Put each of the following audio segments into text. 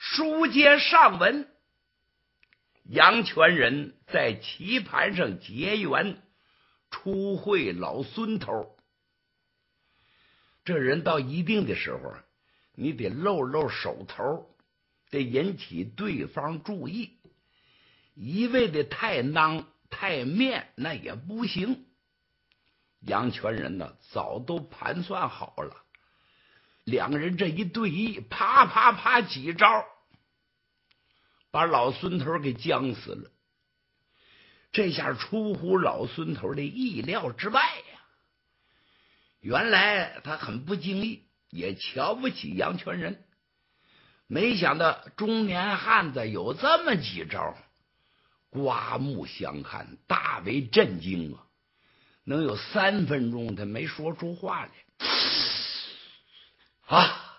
书接上文，杨全仁在棋盘上结缘，初会老孙头。这人到一定的时候，你得露露手头，得引起对方注意。一味的太囊太面那也不行。杨全仁呢，早都盘算好了，两个人这一对弈，啪啪啪几招，把老孙头给僵死了。这下出乎老孙头的意料之外呀！原来他很不经意，也瞧不起杨全仁，没想到中年汉子有这么几招，刮目相看，大为震惊啊！能有3分钟他没说出话来啊！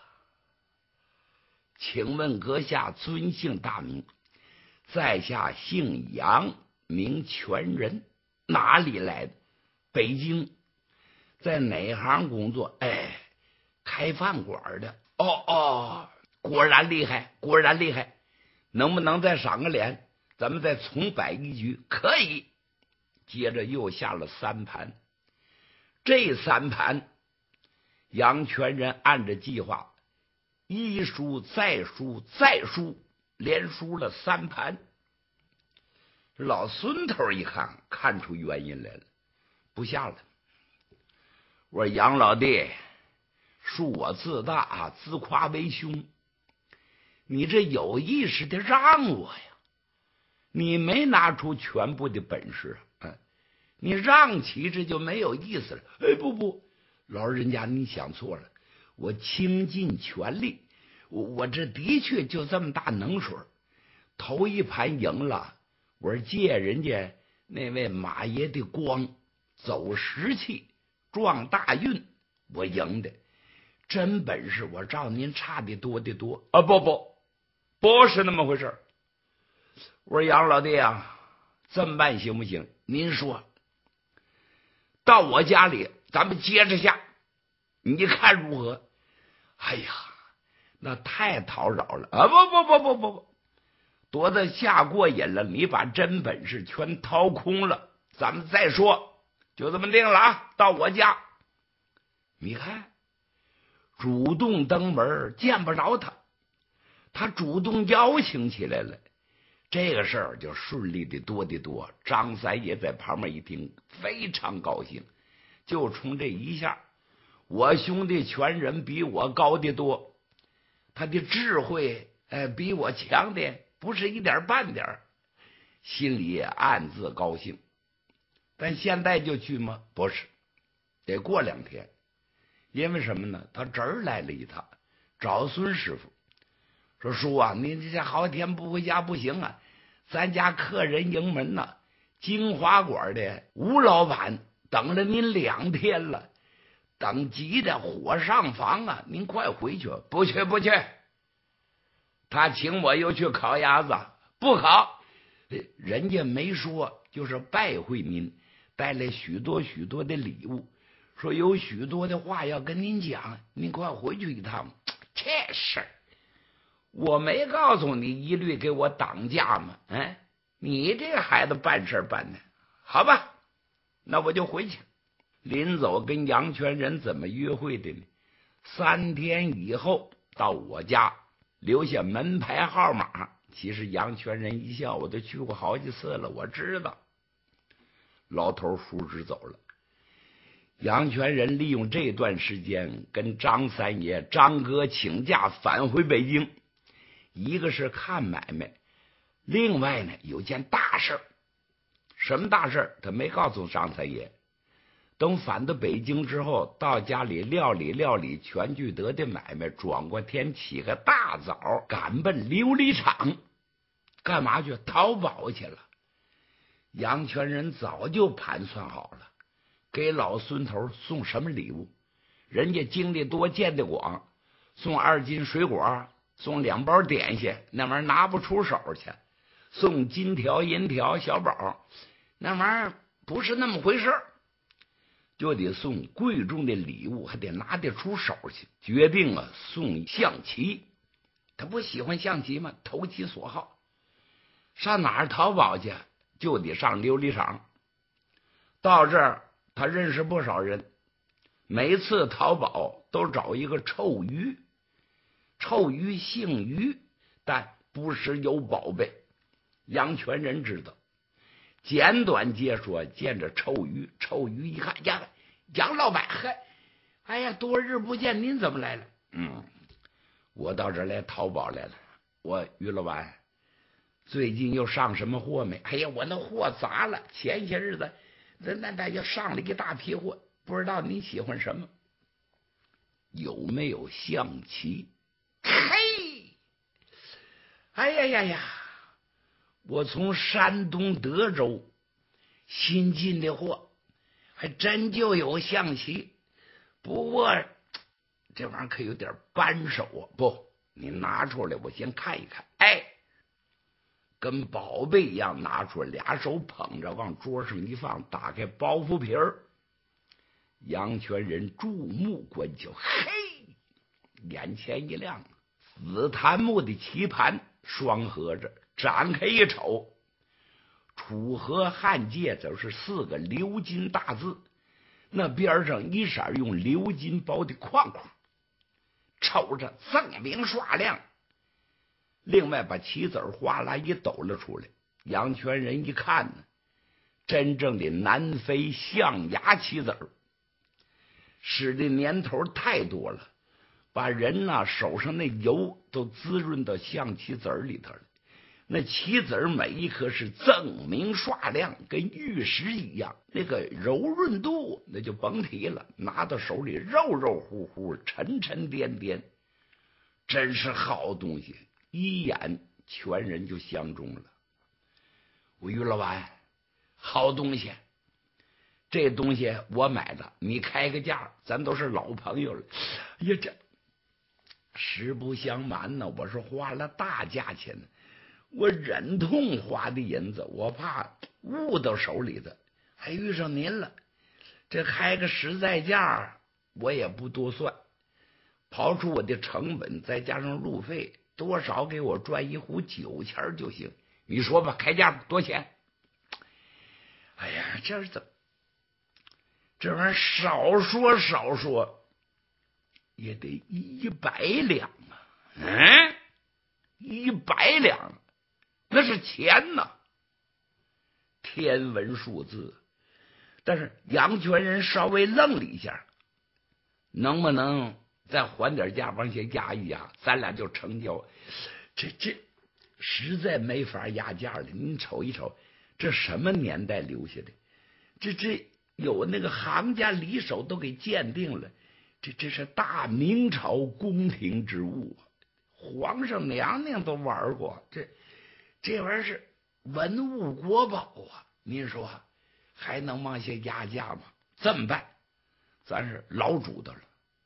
请问阁下尊姓大名？在下姓杨，名全仁，哪里来的？北京。在哪行工作？开饭馆的。果然厉害，果然厉害。能不能再赏个脸？咱们再重摆一局。可以。接着又下了3盘，这3盘杨全仁按着计划一输再输再输，连输了3盘。老孙头一看，看出原因来了，不下了。我说杨老弟，恕我自大，自夸为凶，你这有意识的让我呀，你没拿出全部的本事，你让起这就没有意思了。不，老人家你想错了，我倾尽全力，我这的确就这么大能水。头一盘赢了，我是借人家那位马爷的光，走实气，撞大运，我赢的。真本事我照您差的多得多啊！不是那么回事。我说杨老弟啊，这么办行不行？您说，到我家里咱们接着下，你看如何？哎呀，那太讨扰了啊！不，多的下过瘾了，你把真本事全掏空了，咱们再说，就这么定了啊！到我家，你看，主动登门见不着他，他主动邀请起来了，这个事儿就顺利的多得多。张三爷在旁边一听，非常高兴，就冲这一下，我兄弟全人比我高得多，他的智慧比我强的不是一点半点，心里也暗自高兴。但现在就去吗？不是，得过2天。因为什么呢？他侄儿来了一趟，找孙师傅说：“叔啊，你这好几天不回家不行啊，咱家客人迎门呐，金华馆的吴老板等了您2天了，等急的火上房啊，您快回去。”不去，他请我又去烤鸭子，不烤，人家没说，就是拜会您，带来许多的礼物，说有许多的话要跟您讲，您快回去一趟。这事儿我没告诉你，一律给我挡驾吗？你这孩子办事办的好吧，那我就回去。临走跟杨全仁怎么约会的呢？3天以后到我家，留下门牌号码。其实杨全仁一笑，我都去过好几次了，我知道。老头叔侄走了，杨全仁利用这段时间跟张三爷、张哥请假返回北京，一个是看买卖，另外呢有件大事。什么大事？他没告诉张三爷。等返到北京之后，到家里料理全聚德的买卖，转过天起个大早赶奔琉璃厂。干嘛去？淘宝去了。杨全仁早就盘算好了，给老孙头送什么礼物。人家经历多见得广，送2斤水果，送2包点心，那玩意儿拿不出手去。送金条银条小宝，那玩意儿不是那么回事，就得送贵重的礼物，还得拿得出手去。决定送象棋。 他不喜欢象棋吗？投其所好，上哪儿淘宝去？就得上琉璃厂。到这儿，他认识不少人，每次淘宝都找一个臭鱼。臭鱼姓于，但不时有宝贝。杨全仁知道，简短截说，见着臭鱼，臭鱼一看，呀，杨老板，哎呀，多日不见，您怎么来了？我到这儿来淘宝来了。我于老板，最近又上什么货没？哎呀，我那货砸了，前些日子那就上了一大批货，不知道你喜欢什么？有没有象棋？嘿，哎呀，我从山东德州新进的货，还真就有象棋。不过这玩意儿可有点扳手啊！不，你拿出来，我先看一看。哎，跟宝贝一样，拿出来，俩手捧着，往桌上一放，打开包袱皮儿。杨全仁注目观瞧，嘿，眼前一亮，紫檀木的棋盘双合着，展开一瞅，楚河汉界就是4个鎏金大字，那边上一色用鎏金包的框框，瞅着锃明刷亮。另外把棋子哗啦一抖了出来，杨全仁一看呢，真正的南非象牙棋子，使的年头太多了，把人手上那油都滋润到象棋子里头了。那棋子每一颗是锃明刷亮，跟玉石一样，那个柔润度那就甭提了，拿到手里肉肉乎乎，沉沉甸甸，真是好东西，一眼全人就相中了。我于老板，好东西，这东西我买的，你开个价，咱都是老朋友了。哎呀，这实不相瞒呢，我是花了大价钱呢，我忍痛花的银子，我怕误到手里的，还遇上您了，这开个实在价，我也不多算，刨出我的成本，再加上路费，多少给我赚一壶酒钱就行。你说吧，开价多少钱？哎呀，这是怎么？这玩意儿少说也得100两啊！100两，那是钱呐，天文数字。但是杨全仁稍微愣了一下，能不能再还点价，往下压一压，咱俩就成交？这实在没法压价了。您瞅一瞅，这什么年代留下的？这有那个行家里手都给鉴定了，这是大明朝宫廷之物，皇上娘娘都玩过，这玩意儿是文物国宝啊！您说还能往下压价吗？这么办，咱是老主的了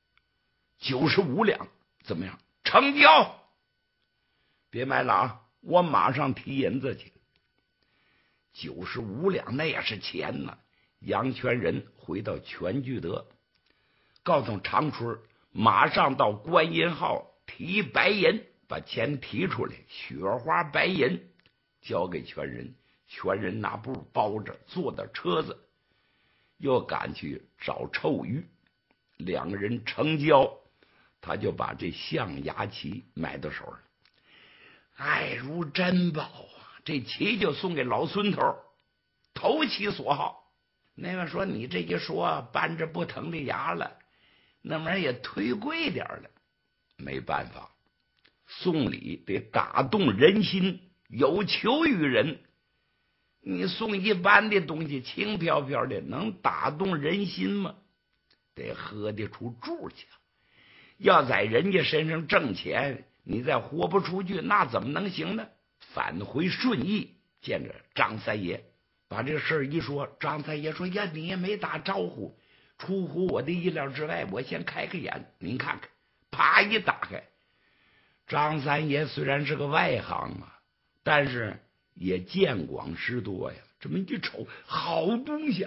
，95两怎么样？成交！别买了啊，我马上提银子去。95两那也是钱呢。杨全仁回到全聚德，告诉长春马上到观音号提白银，把钱提出来，雪花白银交给全仁。全仁拿布包着，坐到车子，又赶去找臭鱼，两个人成交，他就把这象牙棋买到手了。爱如珍宝啊！这棋就送给老孙头，投其所好。那位说，你这一说，扳着不疼的牙了，那玩意儿也忒贵点了。没办法，送礼得打动人心，有求于人。你送一般的东西，轻飘飘的，能打动人心吗？得喝得出柱去。要在人家身上挣钱，你再豁不出去，那怎么能行呢？返回顺义，见着张三爷，把这事一说，张三爷说：“呀，你也没打招呼，出乎我的意料之外。我先开个眼，您看看。”啪一打开，张三爷虽然是个外行啊，但是也见广识多呀。这么一瞅，好东西，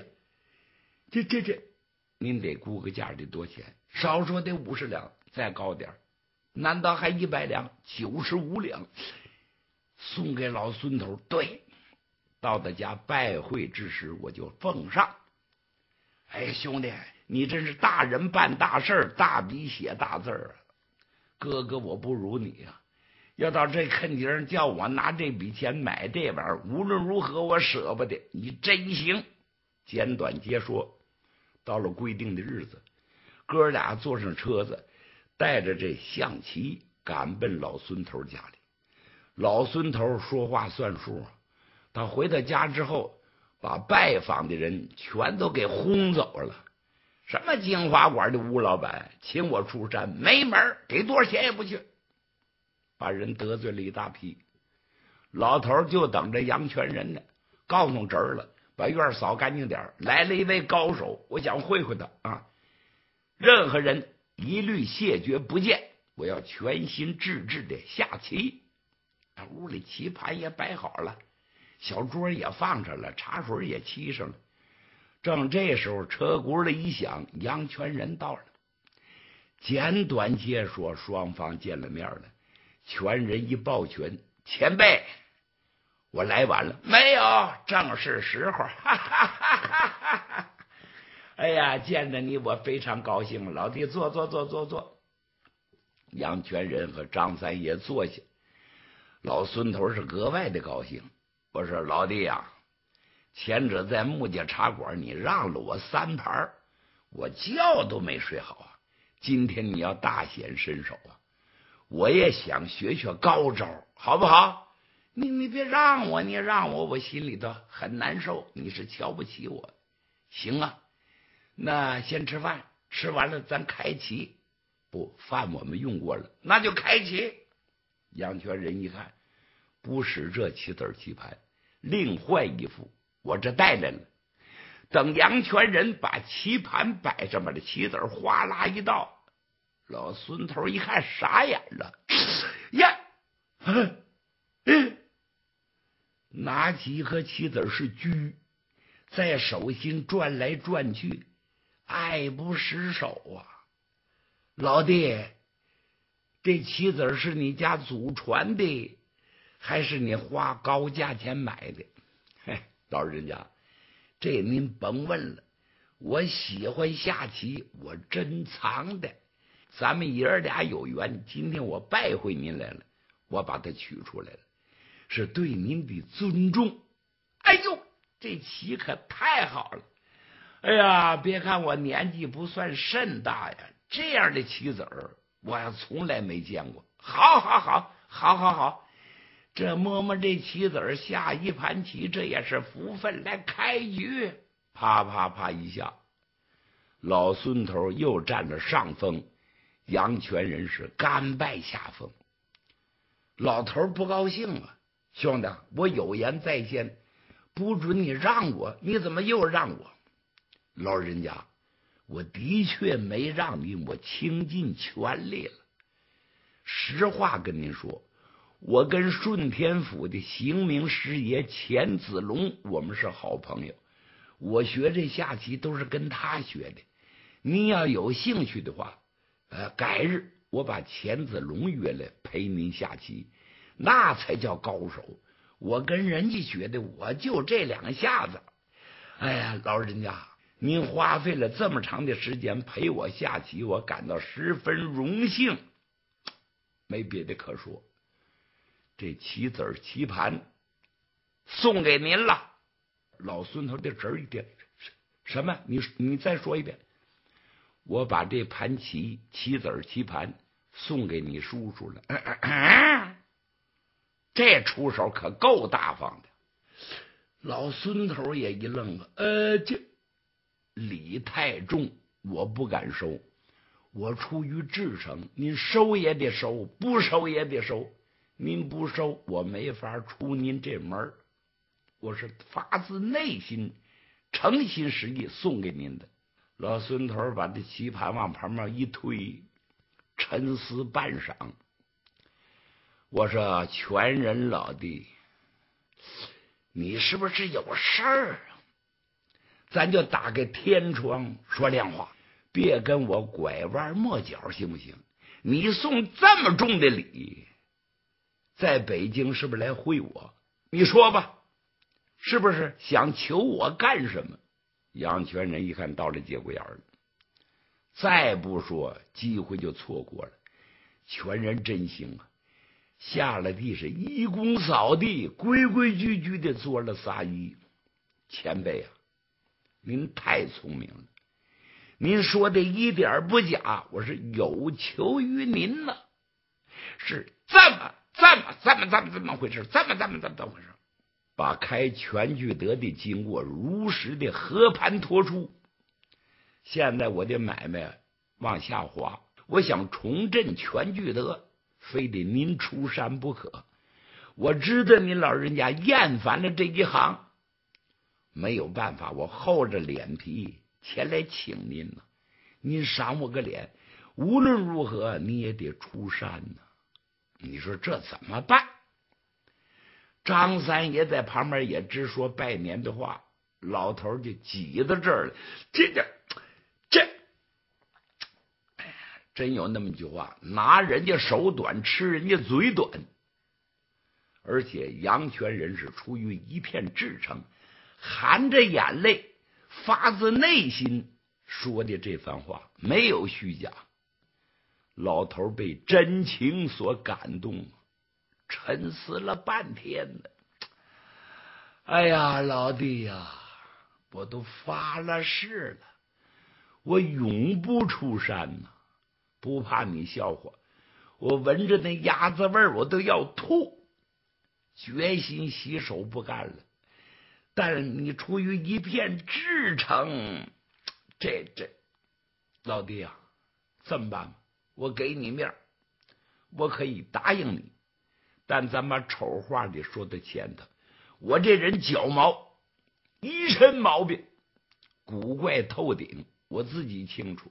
这，您得估个价得多钱？少说得50两，再高点， 难道还100两？95两，送给老孙头。对，到他家拜会之时，我就奉上。哎，兄弟，你真是大人办大事，大笔写大字啊！哥哥，我不如你啊！要到这坑顶叫我拿这笔钱买这玩意儿，无论如何我舍不得。你真行！简短截说，到了规定的日子，哥俩坐上车子，带着这象棋赶奔老孙头家里。老孙头说话算数啊！他回到家之后，把拜访的人全都给轰走了。什么金华馆的吴老板请我出山，没门，给多少钱也不去，把人得罪了一大批。老头就等着杨全仁呢，告诉侄儿了，把院扫干净点，来了一位高手，我想会会他啊！任何人一律谢绝不见，我要全心致志的下棋。屋里棋盘也摆好了，小桌也放上了，茶水也沏上了。正这时候，车轱辘一响，杨全仁到了。简短截说，双方见了面了。全仁一抱拳：“前辈，我来晚了。”“没有，正是时候。”哈哈哈哈哈！哎呀，见着你我非常高兴，老弟，坐。杨全仁和张三爷坐下，老孙头是格外的高兴。我说：“老弟呀，前者在木家茶馆你让了我3盘，我觉都没睡好啊。今天你要大显身手啊，我也想学学高招，好不好？你别让我，你让我，我心里头很难受。你是瞧不起我。行啊，那先吃饭，吃完了咱开棋。不，饭我们用过了，那就开棋。”杨全仁一看，不使这棋子棋盘，另换一副，我这带来了。等杨全仁把棋盘摆上，把这棋子哗啦一倒，老孙头一看傻眼了呀！拿几颗棋子是车，在手心转来转去，爱不释手啊！老弟，这棋子是你家祖传的，还是你花高价钱买的？嘿，老人家，这您甭问了，我喜欢下棋，我珍藏的。咱们爷儿俩有缘，今天我拜会您来了，我把它取出来了，是对您的尊重。哎呦，这棋可太好了！哎呀，别看我年纪不算甚大呀，这样的棋子儿我还从来没见过。好，这摸摸这棋子儿，下一盘棋，这也是福分。来开局，啪啪啪一下，老孙头又占了上风，杨全仁是甘拜下风。老头不高兴啊，兄弟，我有言在先，不准你让我，你怎么又让我？老人家，我的确没让你，我倾尽全力了。实话跟您说，我跟顺天府的刑名师爷钱子龙，我们是好朋友。我学这下棋都是跟他学的。您要有兴趣的话，改日我把钱子龙约来陪您下棋，那才叫高手。我跟人家学的，我就这2下子。哎呀，老人家，您花费了这么长的时间陪我下棋，我感到十分荣幸。没别的可说，这棋子棋盘送给您了。老孙头的侄儿一点什么？你再说一遍。我把这盘棋子棋盘送给你叔叔了。这出手可够大方的。老孙头也一愣了，这礼太重，我不敢收。我出于至诚，您收也得收，不收也得收。您不收，我没法出您这门。我是发自内心、诚心实意送给您的。老孙头把这棋盘往旁边一推，沉思半晌。我说：“全仁老弟，你是不是有事儿啊？咱就打开天窗说亮话，别跟我拐弯抹角，行不行？ 你送这么重的礼，在北京是不是来会我？你说吧，是不是想求我干什么？杨全仁一看到了节骨眼了，再不说机会就错过了。全人真行啊，下了地是一躬扫地，规规矩矩的做了撒揖。前辈啊，您太聪明了，您说的一点不假，我是有求于您呢。是这么回事，这么回事，把开全聚德的经过如实的和盘托出。现在我的买卖往下滑，我想重振全聚德，非得您出山不可。我知道您老人家厌烦了这一行，没有办法，我厚着脸皮前来请您呢。您赏我个脸，无论如何你也得出山呢。你说这怎么办？张三爷在旁边也直说拜年的话，老头就挤到这儿了。这真有那么句话，拿人家手短，吃人家嘴短。而且杨全仁是出于一片至诚，含着眼泪，发自内心说的这番话，没有虚假。老头被真情所感动，沉思了半天呢。哎呀，老弟呀，我都发了誓了，我永不出山呐！不怕你笑话，我闻着那鸭子味儿，我都要吐，决心洗手不干了。但是你出于一片至诚，这老弟啊，这么办吧，我给你面，我可以答应你，但咱把丑话里说到前头，我这人脚毛一身毛病，古怪透顶，我自己清楚。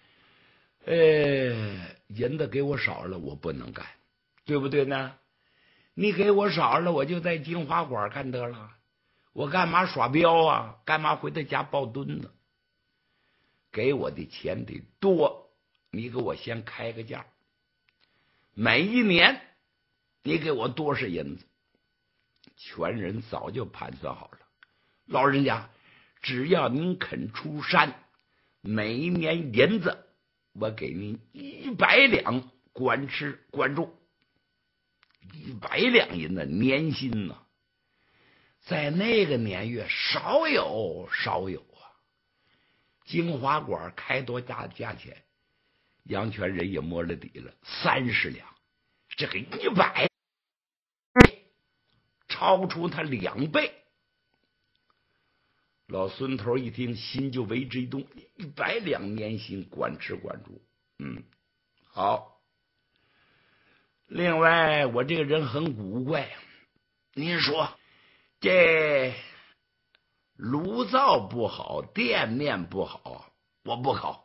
银子给我少了，我不能干，对不对呢？你给我少了，我就在金华馆干得了，我干嘛耍镖啊？干嘛回他家抱墩子？给我的钱得多，你给我先开个价，每一年你给我多少银子？全人早就盘算好了，老人家，只要您肯出山，每一年银子我给您100两，管吃管住。100两银子年薪呢，在那个年月少有啊。金华馆开多大价钱？杨全仁也摸了底了，30两。这个100超出他2倍。老孙头一听，心就为之一动，100两年薪，管吃管住。好。另外，我这个人很古怪，您说这炉灶不好，店面不好，我不考；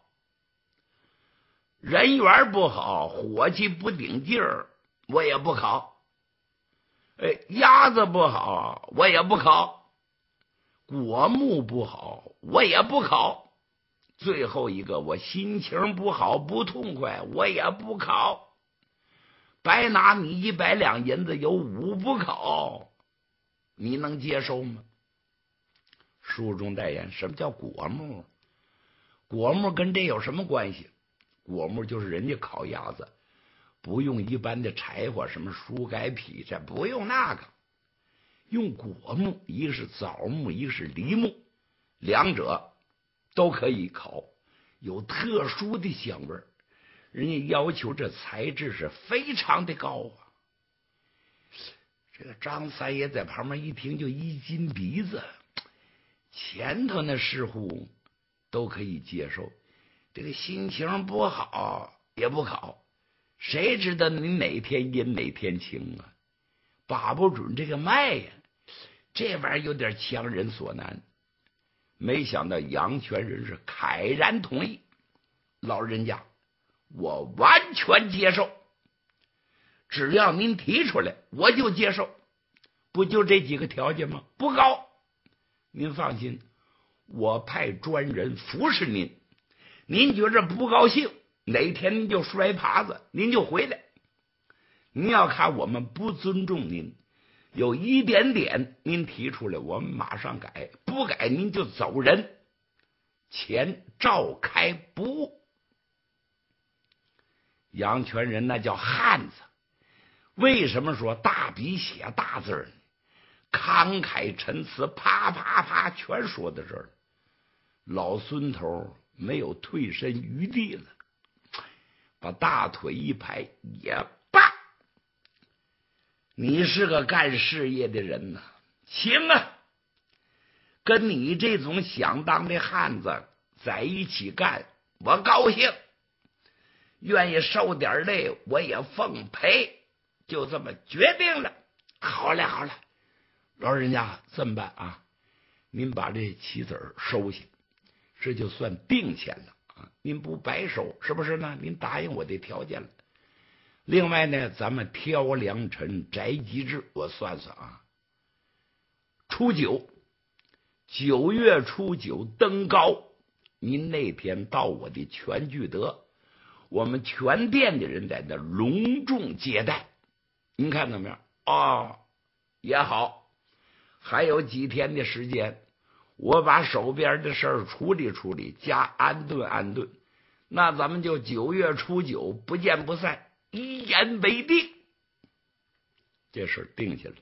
人缘不好，伙计不顶劲儿，我也不考；鸭子不好，我也不考；果木不好，我也不考；最后一个，我心情不好，不痛快，我也不考。白拿你100两银子，有5不考，你能接受吗？书中代言，什么叫果木？果木跟这有什么关系？果木就是人家烤鸭子不用一般的柴火，什么书改劈柴，不用那个，用果木，一个是枣木，一个是梨木，两者都可以烤，有特殊的香味儿。人家要求这材质是非常的高啊。这个张三爷在旁边一听就一金鼻子，前头那似乎都可以接受，这个心情不好也不考，谁知道你哪天阴哪天晴啊？把不准这个脉呀，这玩意儿有点强人所难。没想到杨全仁是慨然同意，老人家，我完全接受，只要您提出来，我就接受。不就这几个条件吗？不高，您放心，我派专人服侍您。您觉着不高兴， 哪天您就摔耙子，您就回来。您要看我们不尊重您，有一点点您提出来，我们马上改，不改您就走人，钱照开不误。杨全仁那叫汉子，为什么说大笔写大字呢？慷慨陈词，啪啪啪全说到这儿了。老孙头没有退身余地了，把大腿一拍，也罢，你是个干事业的人呐，行啊，跟你这种响当的汉子在一起干，我高兴，愿意受点累我也奉陪，就这么决定了。好了好了，老人家这么办啊，您把这棋子收下，这就算定钱了啊！您不白收，是不是呢？您答应我的条件了。另外呢，咱们挑良辰摘吉日，我算算啊，初九，9月初9登高，您那天到我的全聚德，我们全店的人在那隆重接待，您看怎么样？哦，也好，还有几天的时间。我把手边的事儿处理处理，加安顿安顿，那咱们就9月初9不见不散，一言为定。这事定下来。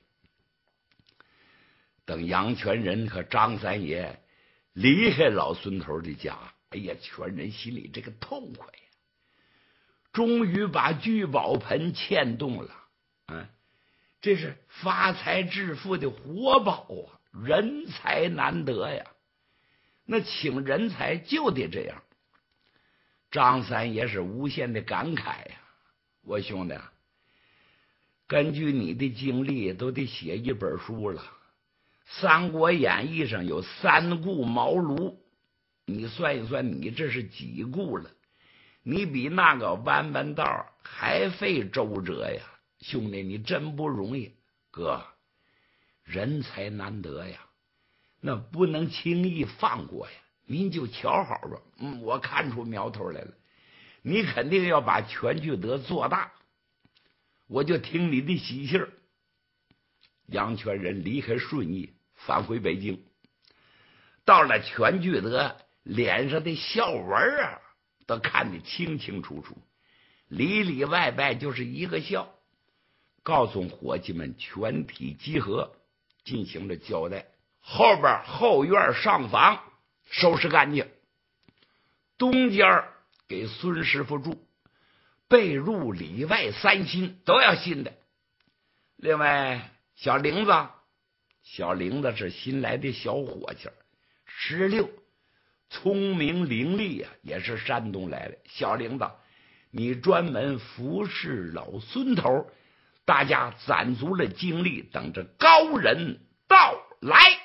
等杨全仁和张三爷离开老孙头的家，哎呀，全仁心里这个痛快呀！终于把聚宝盆牵动了，这是发财致富的活宝啊！人才难得呀，那请人才就得这样。张三爷是无限的感慨呀，我兄弟，根据你的经历都得写一本书了。三国演义上有3顾茅庐，你算一算，你这是几顾了？你比那个弯弯道还费周折呀，兄弟，你真不容易。哥，人才难得呀，那不能轻易放过呀。您就瞧好吧，我看出苗头来了，你肯定要把全聚德做大，我就听你的喜信儿。杨全仁离开顺义，返回北京，到了全聚德，脸上的笑纹啊，都看得清清楚楚，里里外外就是一个笑。告诉伙计们全体集合，进行了交代。后边后院上房收拾干净，东间给孙师傅住，被褥里外3新，都要新的。另外小玲子是新来的小伙计，16，聪明伶俐呀，也是山东来的。小玲子，你专门服侍老孙头，大家攒足了精力，等着高人到来。